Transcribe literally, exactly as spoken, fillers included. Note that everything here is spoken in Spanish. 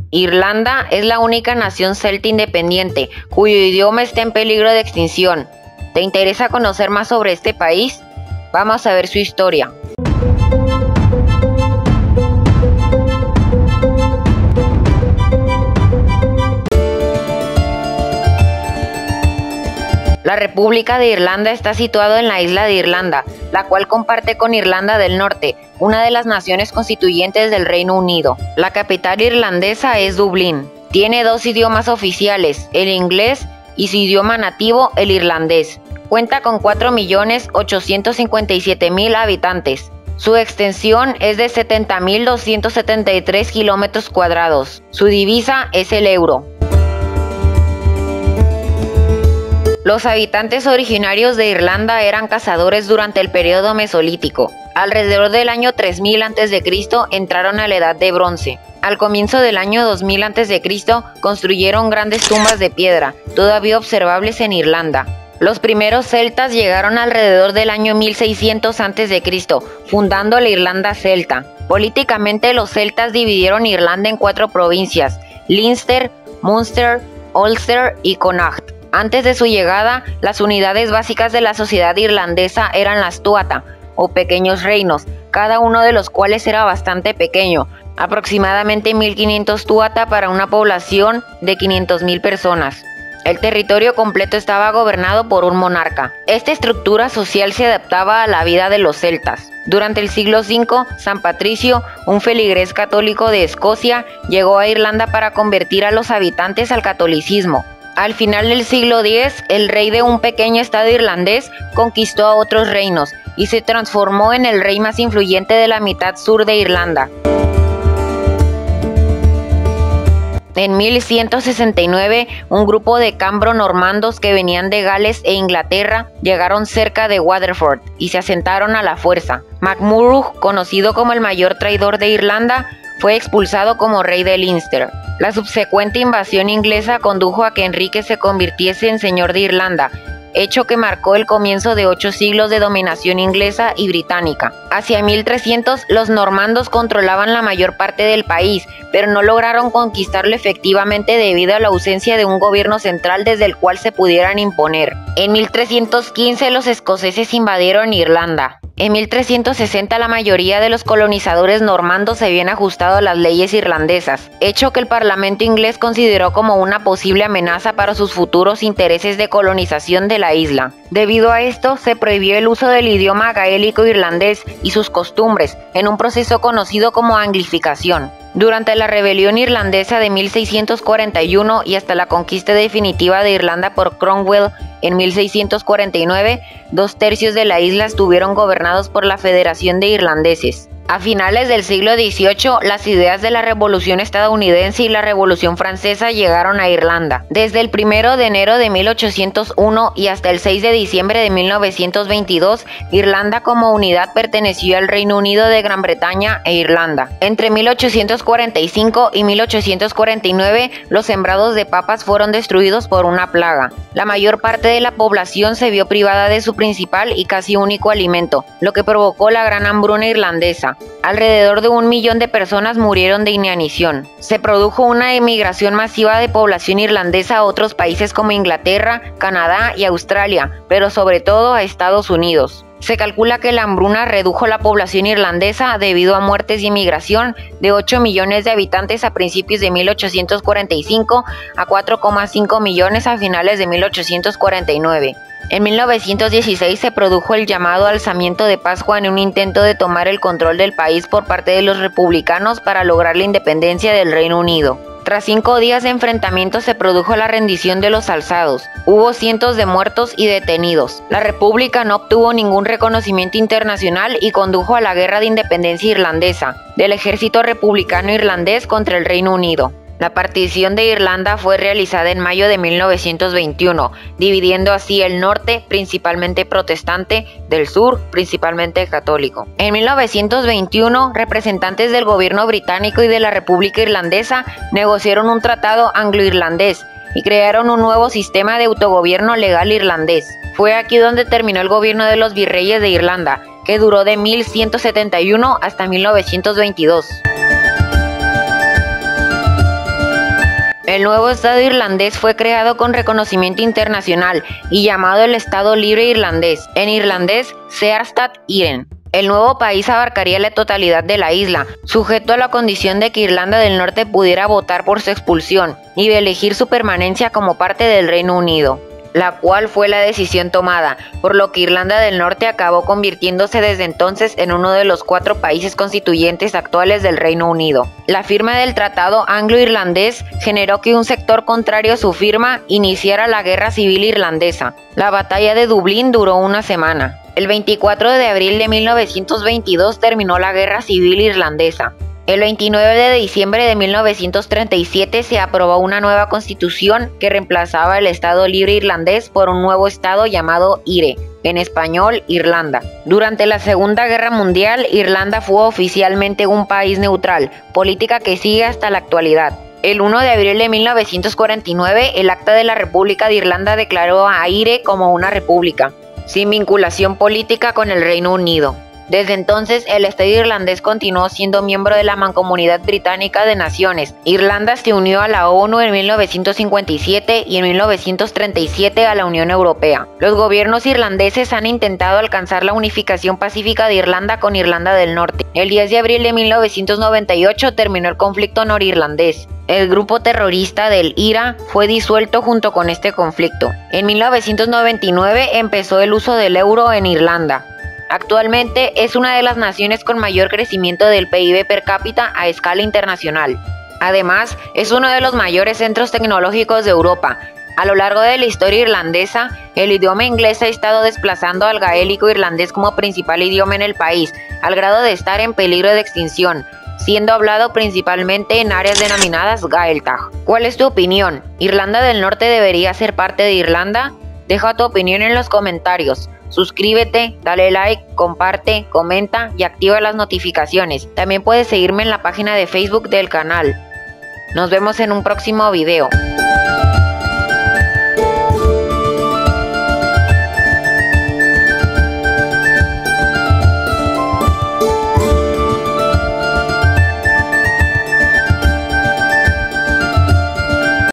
Irlanda es la única nación celta independiente cuyo idioma está en peligro de extinción. ¿Te interesa conocer más sobre este país? Vamos a ver su historia. La República de Irlanda está situada en la isla de Irlanda, la cual comparte con Irlanda del Norte, una de las naciones constituyentes del Reino Unido. La capital irlandesa es Dublín. Tiene dos idiomas oficiales, el inglés y su idioma nativo, el irlandés. Cuenta con cuatro millones ochocientos cincuenta y siete mil habitantes. Su extensión es de setenta mil doscientos setenta y tres kilómetros cuadrados. Su divisa es el euro. Los habitantes originarios de Irlanda eran cazadores durante el periodo mesolítico. Alrededor del año tres mil antes de Cristo entraron a la Edad de Bronce. Al comienzo del año dos mil antes de Cristo construyeron grandes tumbas de piedra, todavía observables en Irlanda. Los primeros celtas llegaron alrededor del año mil seiscientos antes de Cristo, fundando la Irlanda celta. Políticamente, los celtas dividieron Irlanda en cuatro provincias: Leinster, Munster, Ulster y Connacht. Antes de su llegada, las unidades básicas de la sociedad irlandesa eran las tuata, o pequeños reinos, cada uno de los cuales era bastante pequeño, aproximadamente mil quinientos tuata para una población de quinientas mil personas. El territorio completo estaba gobernado por un monarca. Esta estructura social se adaptaba a la vida de los celtas. Durante el siglo cinco, San Patricio, un feligrés católico de Escocia, llegó a Irlanda para convertir a los habitantes al catolicismo. Al final del siglo diez, el rey de un pequeño estado irlandés conquistó a otros reinos y se transformó en el rey más influyente de la mitad sur de Irlanda. En mil ciento sesenta y nueve, un grupo de cambro-normandos que venían de Gales e Inglaterra llegaron cerca de Waterford y se asentaron a la fuerza. MacMurrough, conocido como el mayor traidor de Irlanda, fue expulsado como rey de Leinster. La subsecuente invasión inglesa condujo a que Enrique se convirtiese en señor de Irlanda, hecho que marcó el comienzo de ocho siglos de dominación inglesa y británica. Hacia mil trescientos, los normandos controlaban la mayor parte del país, pero no lograron conquistarlo efectivamente debido a la ausencia de un gobierno central desde el cual se pudieran imponer. En mil trescientos quince, los escoceses invadieron Irlanda. En mil trescientos sesenta, la mayoría de los colonizadores normandos se habían ajustado a las leyes irlandesas, hecho que el Parlamento inglés consideró como una posible amenaza para sus futuros intereses de colonización de la isla. Debido a esto, se prohibió el uso del idioma gaélico irlandés y sus costumbres, en un proceso conocido como anglificación. Durante la rebelión irlandesa de mil seiscientos cuarenta y uno y hasta la conquista definitiva de Irlanda por Cromwell en mil seiscientos cuarenta y nueve, dos tercios de la isla estuvieron gobernados por la Federación de Irlandeses. A finales del siglo dieciocho, las ideas de la Revolución estadounidense y la Revolución francesa llegaron a Irlanda. Desde el primero de enero de mil ochocientos uno y hasta el seis de diciembre de mil novecientos veintidós, Irlanda como unidad perteneció al Reino Unido de Gran Bretaña e Irlanda. Entre mil ochocientos cuarenta y cinco y mil ochocientos cuarenta y nueve, los sembrados de papas fueron destruidos por una plaga. La mayor parte de la población se vio privada de su principal y casi único alimento, lo que provocó la gran hambruna irlandesa. Alrededor de un millón de personas murieron de inanición. Se produjo una emigración masiva de población irlandesa a otros países como Inglaterra, Canadá y Australia, pero sobre todo a Estados Unidos. Se calcula que la hambruna redujo la población irlandesa debido a muertes y emigración de ocho millones de habitantes a principios de mil ochocientos cuarenta y cinco a cuatro coma cinco millones a finales de mil ochocientos cuarenta y nueve. En mil novecientos dieciséis se produjo el llamado Alzamiento de Pascua en un intento de tomar el control del país por parte de los republicanos para lograr la independencia del Reino Unido. Tras cinco días de enfrentamientos se produjo la rendición de los alzados. Hubo cientos de muertos y detenidos. La República no obtuvo ningún reconocimiento internacional y condujo a la Guerra de Independencia Irlandesa del Ejército Republicano Irlandés contra el Reino Unido. La partición de Irlanda fue realizada en mayo de mil novecientos veintiuno, dividiendo así el norte, principalmente protestante, del sur, principalmente católico. En mil novecientos veintiuno, representantes del gobierno británico y de la República Irlandesa negociaron un tratado anglo-irlandés y crearon un nuevo sistema de autogobierno legal irlandés. Fue aquí donde terminó el gobierno de los virreyes de Irlanda, que duró de mil ciento setenta y uno hasta mil novecientos veintidós. El nuevo Estado irlandés fue creado con reconocimiento internacional y llamado el Estado Libre Irlandés, en irlandés Searstat Iren. El nuevo país abarcaría la totalidad de la isla, sujeto a la condición de que Irlanda del Norte pudiera votar por su expulsión y de elegir su permanencia como parte del Reino Unido, la cual fue la decisión tomada, por lo que Irlanda del Norte acabó convirtiéndose desde entonces en uno de los cuatro países constituyentes actuales del Reino Unido. La firma del Tratado Anglo-Irlandés generó que un sector contrario a su firma iniciara la Guerra Civil Irlandesa. La batalla de Dublín duró una semana. El veinticuatro de abril de mil novecientos veintidós terminó la Guerra Civil Irlandesa. El veintinueve de diciembre de mil novecientos treinta y siete se aprobó una nueva constitución que reemplazaba el Estado Libre Irlandés por un nuevo estado llamado IRE, en español Irlanda. Durante la Segunda Guerra Mundial, Irlanda fue oficialmente un país neutral, política que sigue hasta la actualidad. El primero de abril de mil novecientos cuarenta y nueve, el Acta de la República de Irlanda declaró a IRE como una república, sin vinculación política con el Reino Unido. Desde entonces, el Estado irlandés continuó siendo miembro de la Mancomunidad Británica de Naciones. Irlanda se unió a la ONU en mil novecientos cincuenta y siete y en mil novecientos treinta y siete a la Unión Europea. Los gobiernos irlandeses han intentado alcanzar la unificación pacífica de Irlanda con Irlanda del Norte. El diez de abril de mil novecientos noventa y ocho terminó el conflicto norirlandés. El grupo terrorista del I R A fue disuelto junto con este conflicto. En mil novecientos noventa y nueve empezó el uso del euro en Irlanda. Actualmente es una de las naciones con mayor crecimiento del P I B per cápita a escala internacional. Además, es uno de los mayores centros tecnológicos de Europa. A lo largo de la historia irlandesa, el idioma inglés ha estado desplazando al gaélico irlandés como principal idioma en el país, al grado de estar en peligro de extinción, siendo hablado principalmente en áreas denominadas Gaeltach. ¿Cuál es tu opinión? ¿Irlanda del Norte debería ser parte de Irlanda? Deja tu opinión en los comentarios. Suscríbete, dale like, comparte, comenta y activa las notificaciones. También puedes seguirme en la página de Facebook del canal. Nos vemos en un próximo video.